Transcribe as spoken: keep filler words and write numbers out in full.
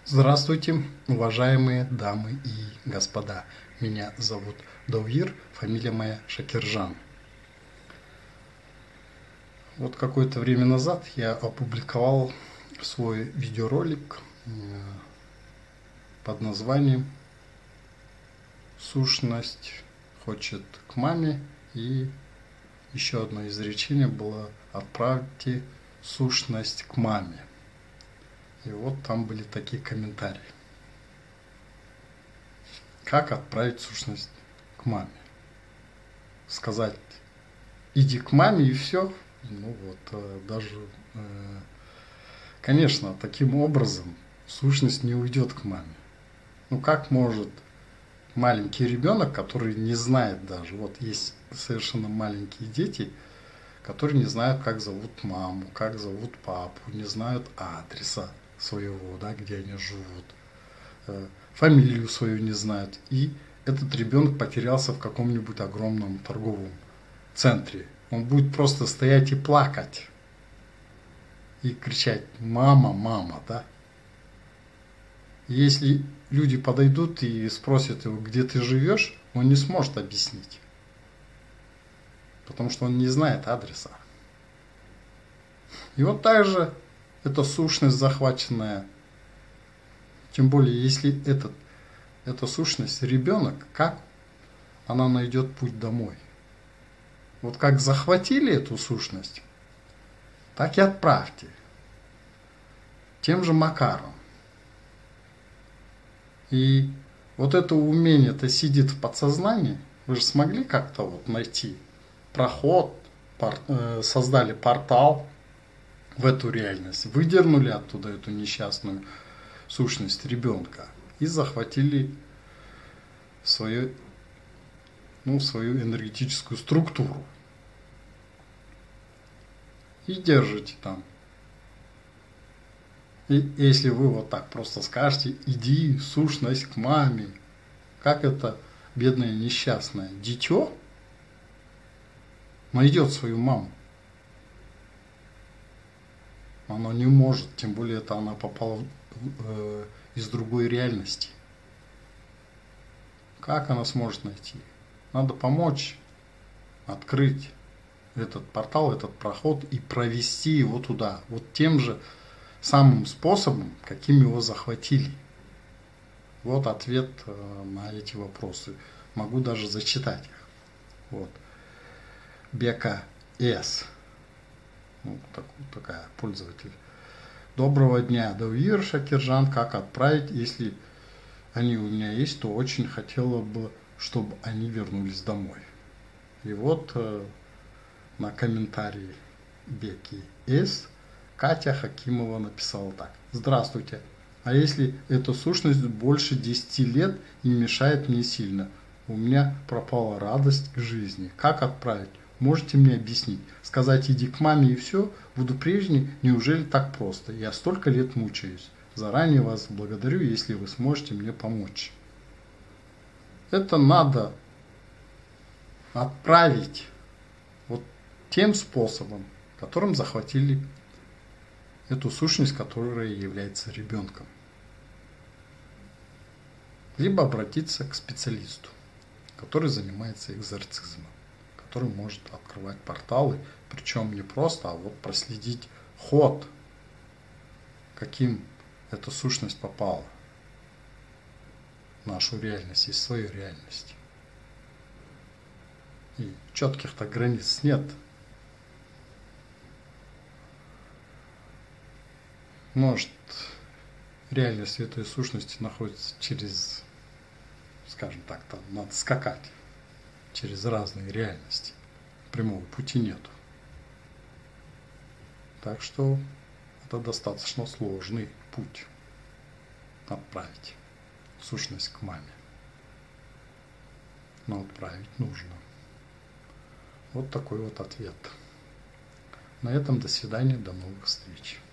Здравствуйте, уважаемые дамы и господа. Меня зовут Давир, фамилия моя Шакиржан. Вот какое-то время назад я опубликовал свой видеоролик под названием «Сущность хочет к маме», и еще одно изречение было «Отправьте сущность к маме». И вот там были такие комментарии. Как отправить сущность к маме? Сказать, иди к маме и все. Ну вот, даже, конечно, таким образом сущность не уйдет к маме. Ну как может маленький ребенок, который не знает даже, вот есть совершенно маленькие дети, которые не знают, как зовут маму, как зовут папу, не знают адреса своего, да, где они живут, фамилию свою не знают. И этот ребенок потерялся в каком-нибудь огромном торговом центре. Он будет просто стоять и плакать, и кричать «мама, мама», да. Если люди подойдут и спросят его, где ты живешь, он не сможет объяснить, потому что он не знает адреса. И вот так же эта сущность захваченная, тем более если этот, эта сущность ребенок, как она найдет путь домой? Вот как захватили эту сущность, так и отправьте. Тем же макаром. И вот это умение-то сидит в подсознании. Вы же смогли как-то вот найти проход, пор, э, создали портал в эту реальность, выдернули оттуда эту несчастную сущность ребенка и захватили свою, ну, свою энергетическую структуру. И держите там. И если вы вот так просто скажете, иди, сущность, к маме, как это бедное несчастное дитё найдет свою маму? Оно не может, тем более это она попала э, из другой реальности. Как она сможет найти? Надо помочь открыть этот портал, этот проход и провести его туда. Вот тем же самым способом, каким его захватили. Вот ответ э, на эти вопросы. Могу даже зачитать их. Вот. Бека С. Ну, так, такая пользователь. Доброго дня, Давир, Шакиржан. Как отправить, если они у меня есть, то очень хотела бы, чтобы они вернулись домой. И вот э, на комментарии Беки С. Катя Хакимова написала так. Здравствуйте. А если эта сущность больше десяти лет и мешает мне сильно? У меня пропала радость к жизни. Как отправить? Можете мне объяснить? Сказать иди к маме и все? Буду прежней? Неужели так просто? Я столько лет мучаюсь. Заранее вас благодарю, если вы сможете мне помочь. Это надо отправить вот тем способом, которым захватили эту сущность, которая является ребенком. Либо обратиться к специалисту, который занимается экзорцизмом, который может открывать порталы, причем не просто, а вот проследить ход, каким эта сущность попала в нашу реальность, из своей реальности. И четких-то границ нет. Может, реальность этой сущности находится через, скажем так, там надо скакать через разные реальности. Прямого пути нету. Так что это достаточно сложный путь отправить сущность к маме. Но отправить нужно. Вот такой вот ответ. На этом до свидания, до новых встреч.